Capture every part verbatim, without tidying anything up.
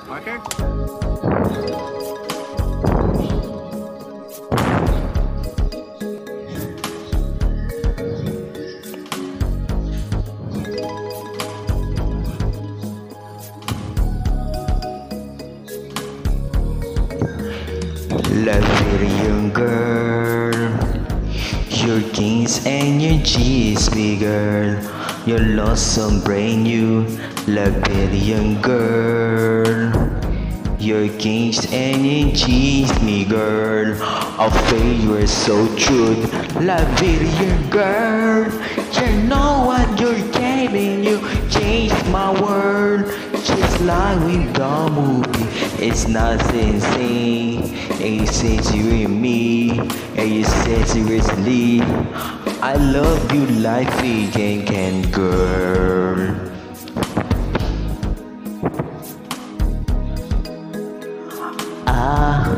Okay. Liberian girl, your jeans and your G's bigger. Your lost some brand new Liberian girl. Your jeans and your G's me girl. I feel you're so true, Liberian girl. You know what you're getting, you changed my world. Just like with the movie, it's not insane. And you said you and me, and you said seriously, I love you like vegan can, girl. Ah,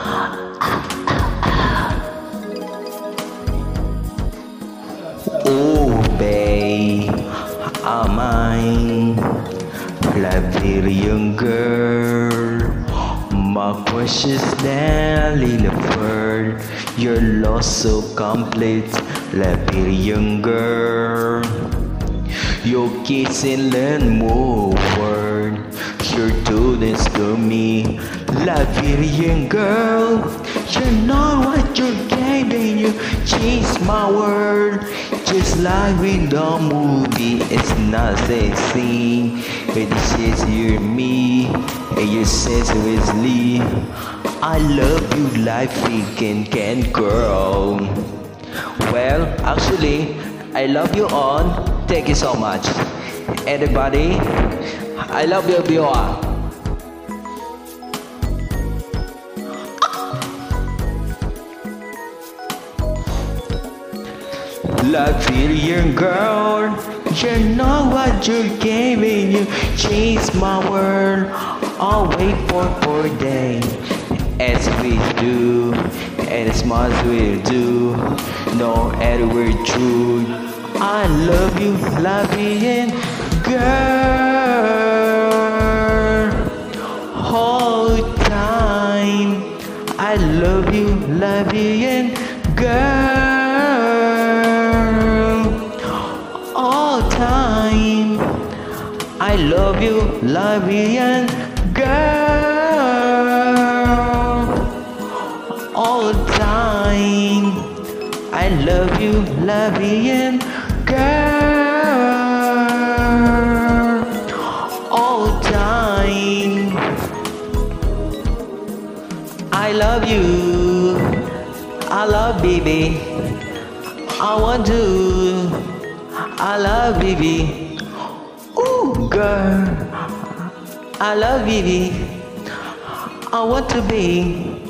oh, babe, I'm mine, Liberian girl. My precious little bird, your loss so complete, Liberian girl. Your kids and learn more word, your students to me, Liberian girl. You know what you're giving, you changed my world. Just like in the movie, it's not the same. But it says you and me, and you says seriously, I love you like vegan can, girl. Well, actually, I love you all. Thank you so much, everybody. I love you, viewer. Liberian girl, you know what you're giving, you changed my world. I'll wait for four days, as we do, and as much we do. No other word true. I love you, Liberian girl. Whole time, I love you, Liberian girl. All time, I love you, Liberian girl. All time, I love you, Liberian girl. All time, I love you. I love baby. I want to. I love baby. Ooh, girl. I love baby. I want to be.